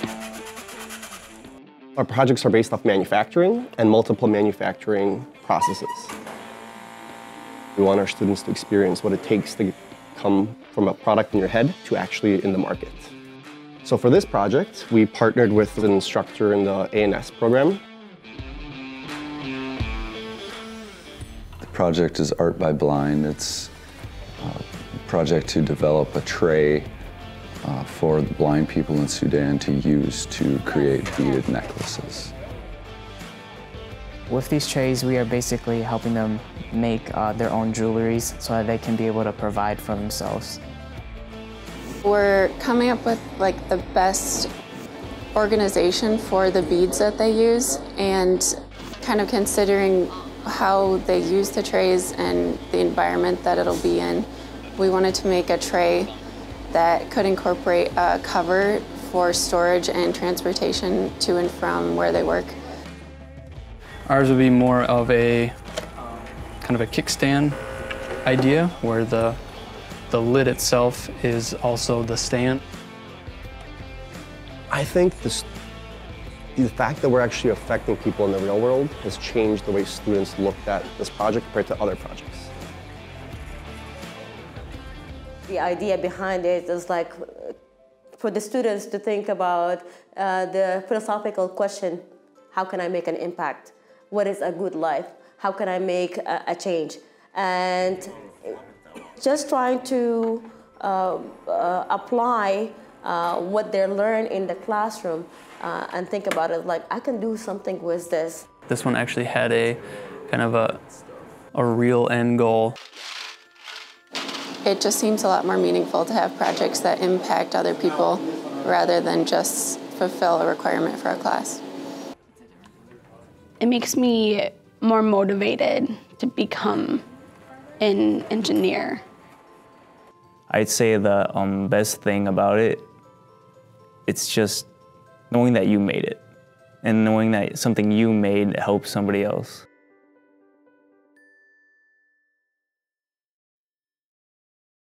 Our projects are based off manufacturing and multiple manufacturing processes. We want our students to experience what it takes to come from a product in your head to actually in the market. So for this project, we partnered with an instructor in the A&S program. The project is Art by Blind. It's a project to develop a tray for the blind people in Sudan to use to create beaded necklaces. With these trays, we are basically helping them make their own jewelries so that they can be able to provide for themselves. We're coming up with like the best organization for the beads that they use and kind of considering how they use the trays and the environment that it'll be in. We wanted to make a tray that could incorporate a cover for storage and transportation to and from where they work. Ours would be more of a kind of a kickstand idea where the lid itself is also the stand. I think the fact that we're actually affecting people in the real world has changed the way students looked at this project compared to other projects. The idea behind it is like for the students to think about the philosophical question, how can I make an impact? What is a good life? How can I make a change? And just trying to apply what they learn in the classroom and think about it like, I can do something with this. This one actually had a kind of a real end goal. It just seems a lot more meaningful to have projects that impact other people rather than just fulfill a requirement for a class. It makes me more motivated to become an engineer. I'd say the best thing about it, it's just knowing that you made it and knowing that something you made helps somebody else.